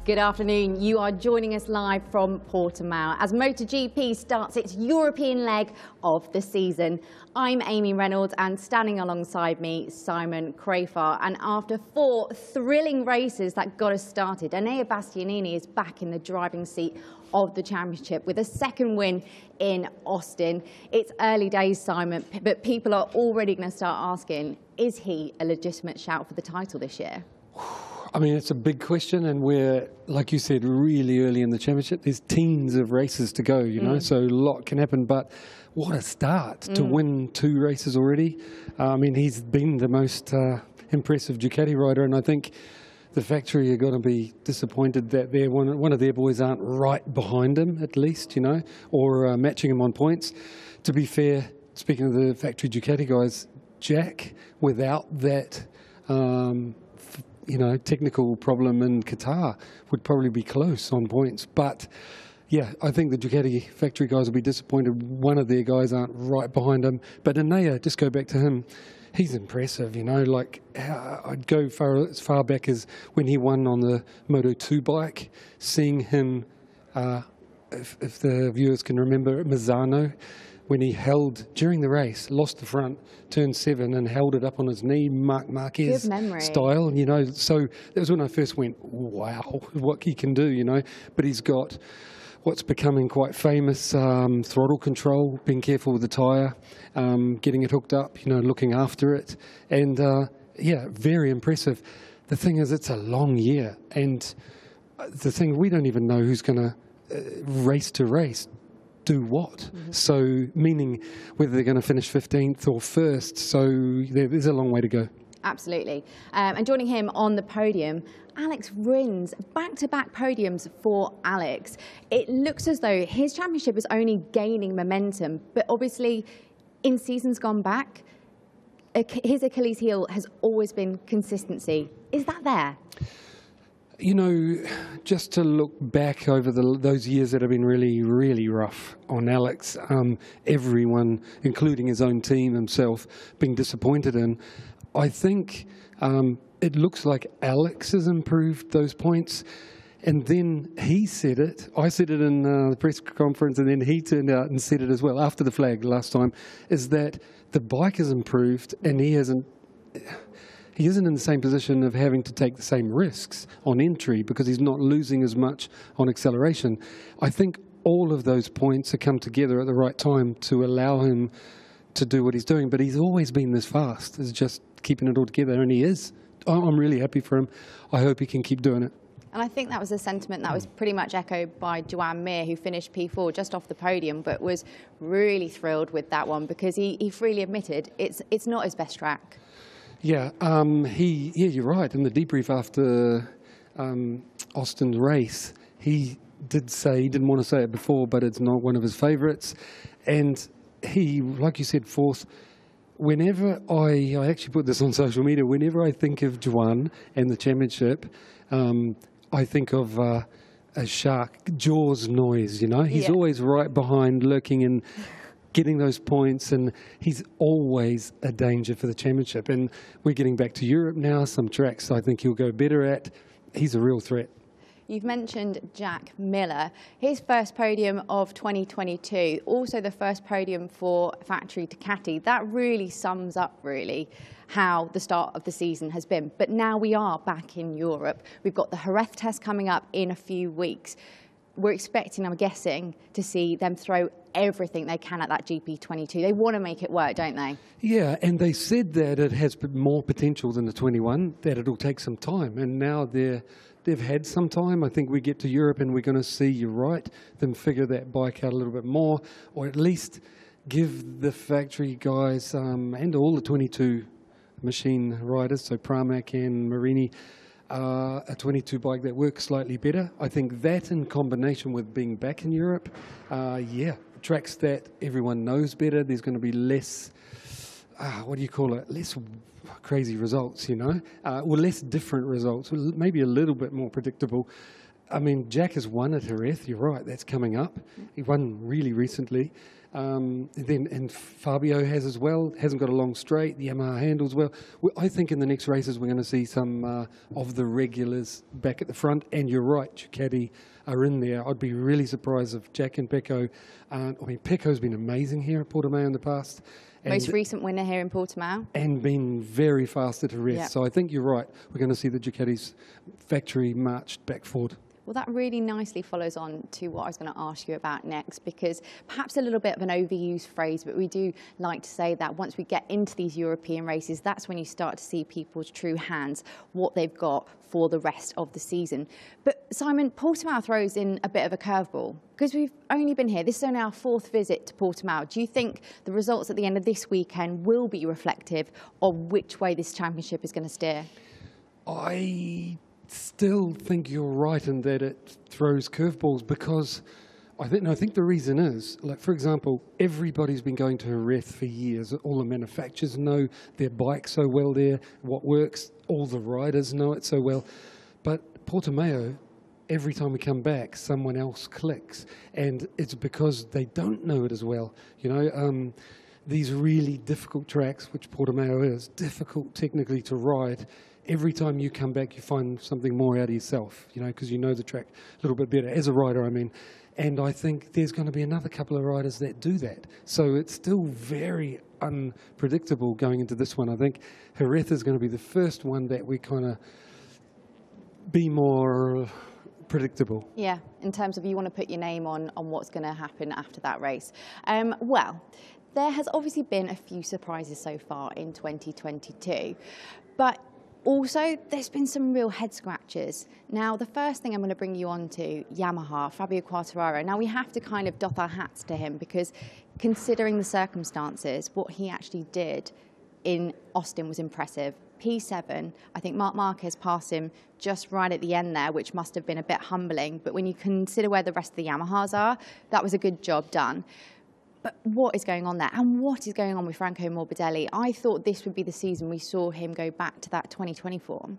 Good afternoon. You are joining us live from Portimao as MotoGP starts its European leg of the season. I'm Amy Reynolds and standing alongside me, Simon Crafar. And after 4 thrilling races that got us started, Enea Bastianini is back in the driving seat of the championship with a second win in Austin. It's early days, Simon, but people are already going to start asking, is he a legitimate shout for the title this year? I mean, it's a big question, and we're, like you said, really early in the championship. There's teens of races to go, you know, so a lot can happen. But what a start to win 2 races already. I mean, he's been the most impressive Ducati rider, and I think the factory are going to be disappointed that one of their boys aren't right behind him, at least, you know, or matching him on points. To be fair, speaking of the factory Ducati guys, Jack, without that technical problem in Qatar, would probably be close on points. But yeah, I think the Ducati factory guys will be disappointed one of their guys aren't right behind him. But Enea, just go back to him, he's impressive, you know, like I'd go as far back as when he won on the Moto2 bike, seeing him, if the viewers can remember, at Misano, when he held, during the race, lost the front, turn 7 and held it up on his knee, Marc Marquez style, you know. So that was when I first went, wow, what he can do, you know. But he's got what's becoming quite famous, throttle control, being careful with the tyre, getting it hooked up, you know, looking after it. And yeah, very impressive. The thing is, it's a long year. And the thing, we don't even know who's going to race to race do what. So meaning whether they're going to finish 15th or 1st. So there's a long way to go. Absolutely. And joining him on the podium, Alex Rins, back-to-back podiums for Alex. It looks as though his championship is only gaining momentum, but obviously in seasons gone back, his Achilles heel has always been consistency. Is that there? You know, just to look back over those years that have been really, really rough on Alex, everyone, including his own team himself, being disappointed in, I think it looks like Alex has improved those points. And then he said it, I said it in the press conference, and then he turned out and said it as well after the flag last time, is that the bike has improved and he isn't in the same position of having to take the same risks on entry because he's not losing as much on acceleration. I think all of those points have come together at the right time to allow him to do what he's doing. But he's always been this fast. It's just keeping it all together, and he is. I'm really happy for him. I hope he can keep doing it. And I think that was a sentiment that was pretty much echoed by Joan Mir, who finished P4 just off the podium, but was really thrilled with that one because he freely admitted it's not his best track. Yeah, you're right. In the debrief after Austin's race, he did say, he didn't want to say it before, but it's not one of his favourites. And he, like you said, 4th, whenever I actually put this on social media, whenever I think of Joan and the championship, I think of a shark, Jaws noise, you know. He's always right behind, lurking in, getting those points, and he's always a danger for the championship. And we're getting back to Europe now, some tracks I think he'll go better at. He's a real threat. You've mentioned Jack Miller, his first podium of 2022, also the first podium for factory Ducati. That really sums up, really, how the start of the season has been. But now we are back in Europe. We've got the Jerez test coming up in a few weeks. We're expecting, I'm guessing, to see them throw everything they can at that GP22. They want to make it work, don't they? Yeah, and they said that it has more potential than the 21, that it'll take some time. And now they've had some time. I think we get to Europe and we're going to see, you're right, them figure that bike out a little bit more, or at least give the factory guys and all the 22 machine riders, so Pramac and Marini, a 22 bike that works slightly better. I think that in combination with being back in Europe, tracks that everyone knows better, there's going to be less, less crazy results, you know, or less different results, maybe a little bit more predictable. I mean, Jack has won at Jerez, you're right, that's coming up. He won really recently. And Fabio has as well, hasn't got a long straight, the Yamaha handles well. I think in the next races we're going to see some of the regulars back at the front, and you're right, Ducati are in there. I'd be really surprised if Jack and Pecco, I mean, Pecco's been amazing here at Portimao in the past. Most recent winner here in Portimao. And been very fast at Jerez. Yep. So I think you're right, we're going to see the Ducati's factory marched back forward. Well, that really nicely follows on to what I was going to ask you about next, because perhaps a little bit of an overused phrase, but we do like to say that once we get into these European races, that's when you start to see people's true hands, what they've got for the rest of the season. But Simon, Portimao throws in a bit of a curveball, because we've only been here. This is only our 4th visit to Portimao. Do you think the results at the end of this weekend will be reflective of which way this championship is going to steer? I still think you're right in that it throws curveballs, because I think the reason is, like, for example, everybody's been going to Jerez for years. All the manufacturers know their bike so well there, what works, all the riders know it so well. But Portimao, every time we come back, someone else clicks, and it's because they don't know it as well. You know, these really difficult tracks, which Portimao is, difficult technically to ride. Every time you come back, you find something more out of yourself, you know, because you know the track a little bit better, as a rider, I mean. And I think there's going to be another couple of riders that do that. So it's still very unpredictable going into this one. I think Jerez is going to be the first one that we kind of be more predictable. Yeah, in terms of you want to put your name on what's going to happen after that race. Well, there has obviously been a few surprises so far in 2022, but also, there's been some real head scratchers. Now, the first thing I'm going to bring you on to, Yamaha, Fabio Quartararo. Now, we have to kind of doff our hats to him, because considering the circumstances, what he actually did in Austin was impressive. P7, I think Marc Marquez passed him just right at the end there, which must have been a bit humbling. But when you consider where the rest of the Yamahas are, that was a good job done. But what is going on there? And what is going on with Franco Morbidelli? I thought this would be the season we saw him go back to that 2020 form.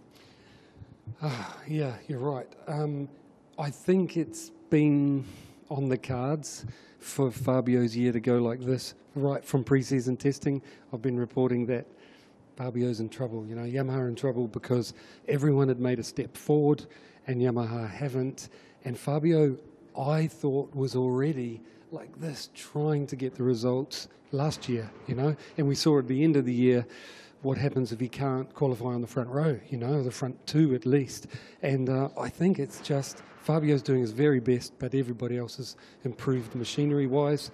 Yeah, you're right. I think it's been on the cards for Fabio's year to go like this, right from pre-season testing. I've been reporting that Fabio's in trouble, you know, Yamaha in trouble, because everyone had made a step forward and Yamaha haven't. And Fabio, I thought, was already like this, trying to get the results last year, you know, and we saw at the end of the year what happens if he can't qualify on the front row, you know, the front 2 at least. And I think it's just Fabio's doing his very best, but everybody else has improved machinery-wise.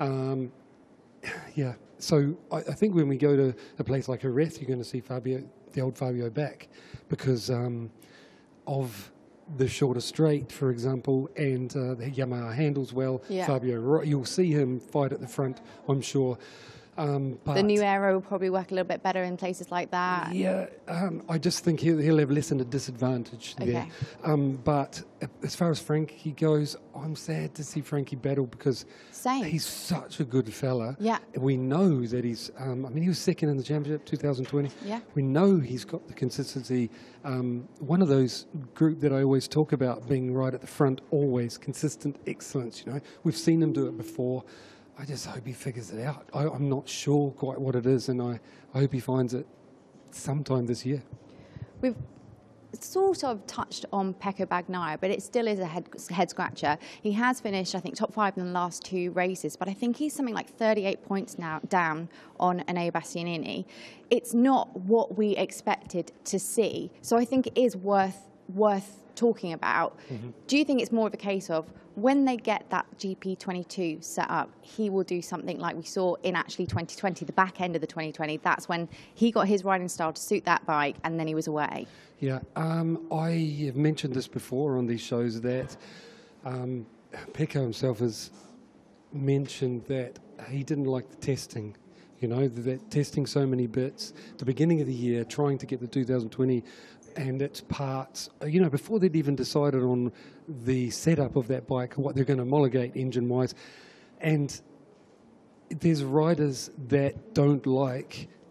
Yeah, so I think when we go to a place like Jerez, you're going to see Fabio, the old Fabio, back, because of the shorter straight, for example, and the Yamaha handles well. Yeah. Fabio, you'll see him fight at the front, I'm sure. But the new aero will probably work a little bit better in places like that. Yeah, I just think he'll have less than a disadvantage there. But as far as Frankie goes, I'm sad to see Frankie battle, because he's such a good fella. Yeah. We know that he's, I mean, he was second in the championship 2020. Yeah. We know he's got the consistency. One of those group that I always talk about, being right at the front, always consistent excellence, you know. We've seen him do it before. I just hope he figures it out. I'm not sure quite what it is, and I hope he finds it sometime this year. We've sort of touched on Pecco Bagnaia, but it still is a head scratcher. He has finished, I think, top 5 in the last 2 races, but I think he's something like 38 points now down on Enea Bastianini. It's not what we expected to see, so I think it is worth talking about. Do you think it's more of a case of when they get that GP22 set up, he will do something like we saw in actually 2020, the back end of the 2020? That's when he got his riding style to suit that bike, and then he was away. Yeah, I have mentioned this before on these shows, that Pecco himself has mentioned that he didn't like the testing. You know, that testing so many bits, the beginning of the year, trying to get the 2020 and its parts, you know, before they'd even decided on the setup of that bike, what they're going to homologate engine-wise. And there's riders that don't like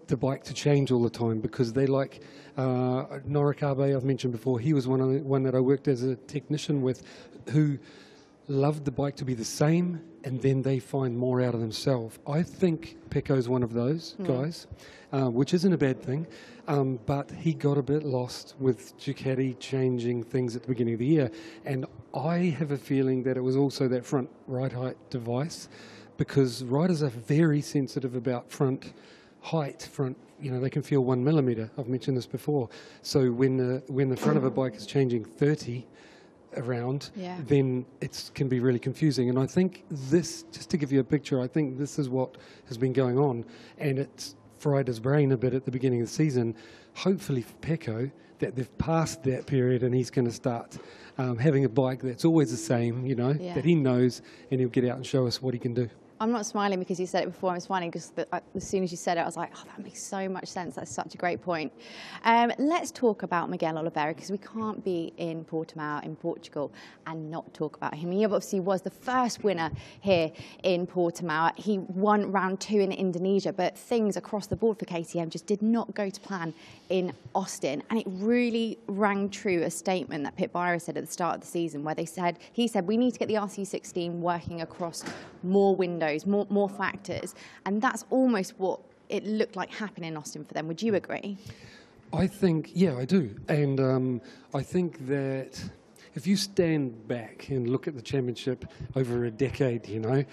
the bike to change all the time because they like Norikabe, I've mentioned before. He was one that I worked as a technician with, who loved the bike to be the same, and then they find more out of themselves. I think Pecco's one of those guys, which isn't a bad thing, but he got a bit lost with Ducati changing things at the beginning of the year, and I have a feeling that it was also that front ride height device, because riders are very sensitive about front height, they can feel 1 millimeter. I've mentioned this before. So when the front of a bike is changing 30 around, then it can be really confusing. And I think this, just to give you a picture, I think this is what has been going on, and it's fried his brain a bit at the beginning of the season. Hopefully for Pecco, that they've passed that period and he's going to start having a bike that's always the same, that he knows, and he'll get out and show us what he can do. I'm not smiling because you said it before. I'm smiling because as soon as you said it, I was like, oh, that makes so much sense. That's such a great point. Let's talk about Miguel Oliveira, because we can't be in Portimao in Portugal and not talk about him. He obviously was the first winner here in Portimao. He won round 2 in Indonesia, but things across the board for KTM just did not go to plan in Austin. And it really rang true, a statement that Pit Beirer said at the start of the season, where he said, we need to get the RC16 working across more windows, more factors, and that's almost what it looked like happened in Austin for them. Would you agree? I think, yeah, I do. And I think that if you stand back and look at the championship over a decade,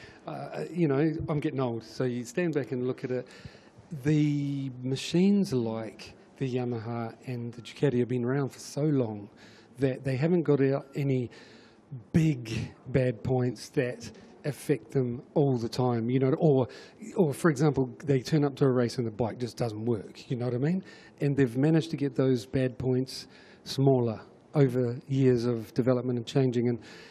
I'm getting old, so you stand back and look at it, the machines like the Yamaha and the Ducati have been around for so long that they haven't got out any big bad points that affect them all the time, or for example, they turn up to a race and the bike just doesn't work, you know what I mean? And they've managed to get those bad points smaller over years of development and changing,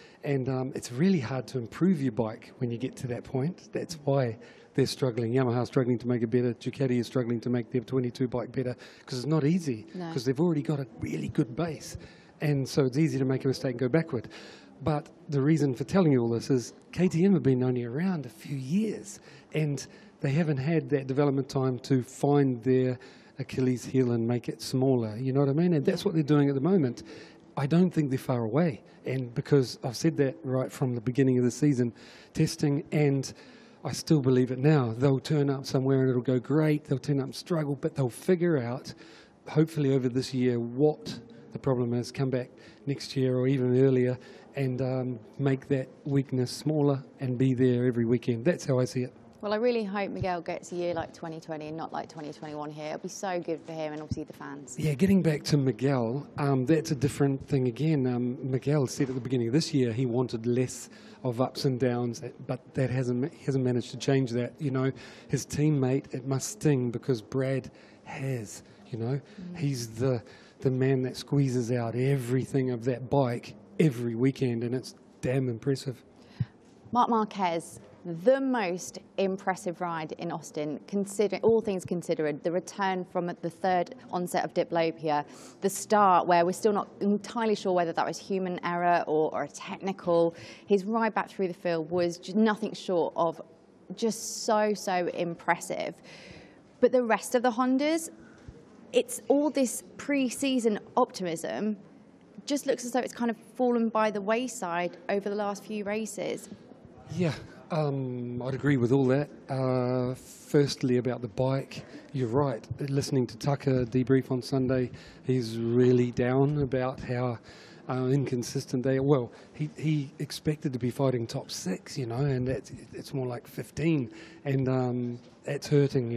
and it's really hard to improve your bike when you get to that point. That's why they're struggling. Yamaha's struggling to make it better. Ducati is struggling to make their 22 bike better, because it's not easy, because they've already got a really good base, and so it's easy to make a mistake and go backward. But the reason for telling you all this is KTM have been only around a few years, and they haven't had that development time to find their Achilles heel and make it smaller, you know what I mean? And that's what they're doing at the moment. I don't think they're far away, and because I've said that right from the beginning of the season, testing, and I still believe it now. They'll turn up somewhere and it'll go great, they'll turn up and struggle, but they'll figure out, hopefully over this year, what the problem is, come back next year or even earlier, and make that weakness smaller and be there every weekend. That's how I see it. Well, I really hope Miguel gets a year like 2020 and not like 2021 here. It'll be so good for him and obviously the fans. Yeah, getting back to Miguel, that's a different thing again. Miguel said at the beginning of this year he wanted less of ups and downs, but that hasn't managed to change that. His teammate, it must sting because Brad has, He's the man that squeezes out everything of that bike every weekend, and it's damn impressive. Marc Marquez, the most impressive ride in Austin, considering all things considered, the return from the third onset of diplopia, the start where we're still not entirely sure whether that was human error or a technical. His ride back through the field was just nothing short of just so impressive. But the rest of the Hondas, it's all this pre-season optimism just looks as though it's kind of fallen by the wayside over the last few races. Yeah, I'd agree with all that. Firstly, about the bike, you're right. Listening to Tucker debrief on Sunday, he's really down about how inconsistent they are. Well, he expected to be fighting top 6, and it's more like 15, and it's hurting,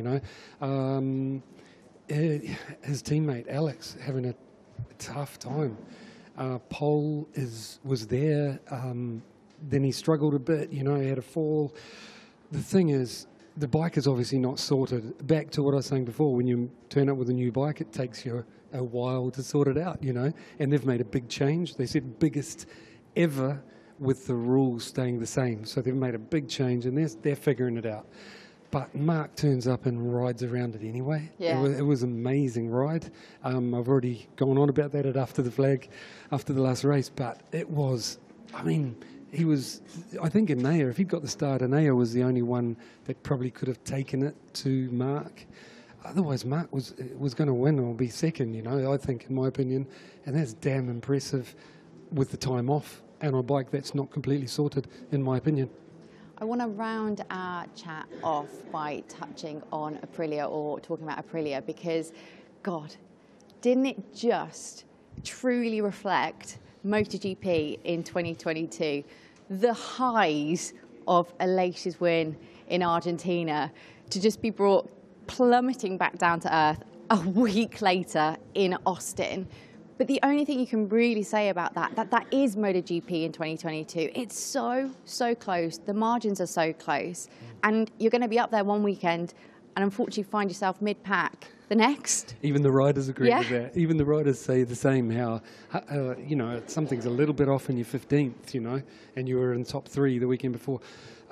His teammate, Alex, having a tough time. Pole was there, then he struggled a bit, he had a fall. The thing is, the bike is obviously not sorted. Back to what I was saying before, when you turn up with a new bike, it takes you a while to sort it out, and they've made a big change. They said biggest ever with the rules staying the same. So they've made a big change, and they're figuring it out. But Mark turns up and rides around it anyway. Yeah. It was an amazing ride. I've already gone on about that at After the Flag, after the last race. But it was, I think Enea, if he'd got the start, Enea was the only one that probably could have taken it to Mark. Otherwise, Mark was going to win or be second, you know, I think, in my opinion. And that's damn impressive with the time off and on a bike that's not completely sorted, in my opinion. I want to round our chat off by touching on Aprilia, or talking about Aprilia, because, God, didn't it just truly reflect MotoGP in 2022? The highs of Aleix's win in Argentina to just be brought plummeting back down to earth a week later in Austin. But the only thing you can really say about that is MotoGP in 2022. It's so, so close. The margins are so close. And you're going to be up there one weekend and unfortunately find yourself mid-pack the next. Even the riders agree with that. Even the riders say the same, how, you know, something's a little bit off in your 15th, you know, and you were in top 3 the weekend before.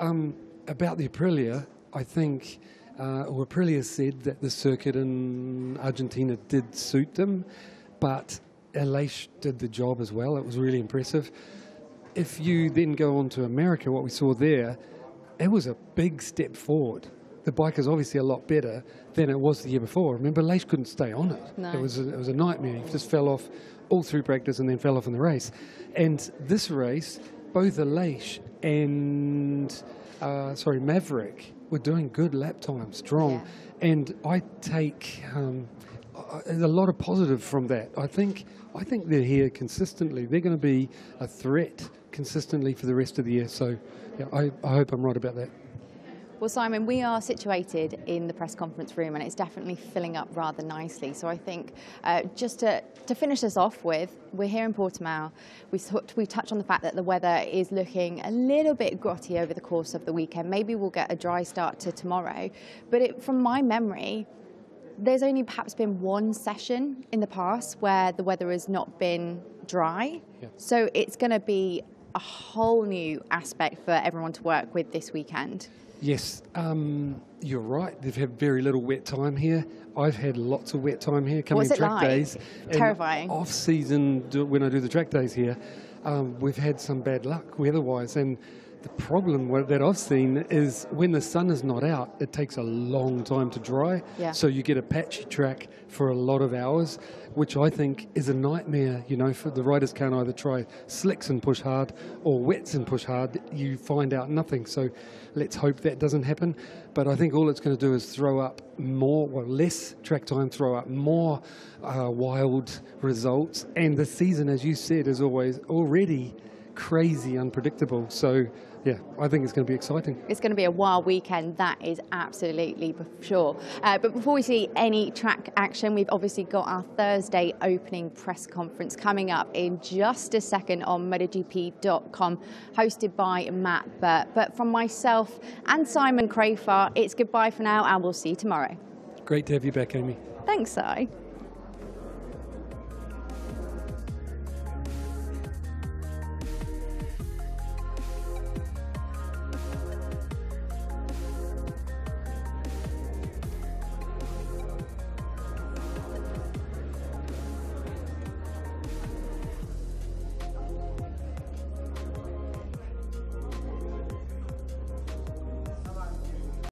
About the Aprilia, I think, or Aprilia said that the circuit in Argentina did suit them, but Aleix did the job as well. It was really impressive. If you then go on to America, what we saw there, it was a big step forward. The bike is obviously a lot better than it was the year before. Remember, Aleix couldn't stay on it. No. It was a nightmare. He just fell off all through practice and then fell off in the race. And this race, both Aleix and Maverick were doing good lap times, strong. Yeah. And I take a lot of positive from that. I think they're here consistently. They're going to be a threat consistently for the rest of the year. So yeah, I hope I'm right about that. Well, Simon, we are situated in the press conference room and it's definitely filling up rather nicely. So I think just to finish this off with, we're here in Portimao. We touched on the fact that the weather is looking a little bit grotty over the course of the weekend. Maybe we'll get a dry start to tomorrow. But from my memory, there's only perhaps been one session in the past where the weather has not been dry. Yeah. So it's going to be a whole new aspect for everyone to work with this weekend. Yes, you're right. They've had very little wet time here. I've had lots of wet time here coming What's it track like? days. Terrifying. Off season, when I do the track days here, we've had some bad luck weather-wise. And the problem that I've seen is when the sun is not out, it takes a long time to dry. Yeah. So you get a patchy track for a lot of hours, which I think is a nightmare. You know, for the riders can't either try slicks and push hard or wets and push hard. You find out nothing. So let's hope that doesn't happen. But I think all it's going to do is throw up less track time, throw up more wild results. And the season, as you said, is already crazy unpredictable. So yeah, I think it's going to be exciting. It's going to be a wild weekend, that is absolutely for sure. But before we see any track action, we've obviously got our Thursday opening press conference coming up in just a second on MotoGP.com, hosted by Matt Burt. But from myself and Simon Crafar, it's goodbye for now, and we'll see you tomorrow. Great to have you back, Amy. Thanks, Si.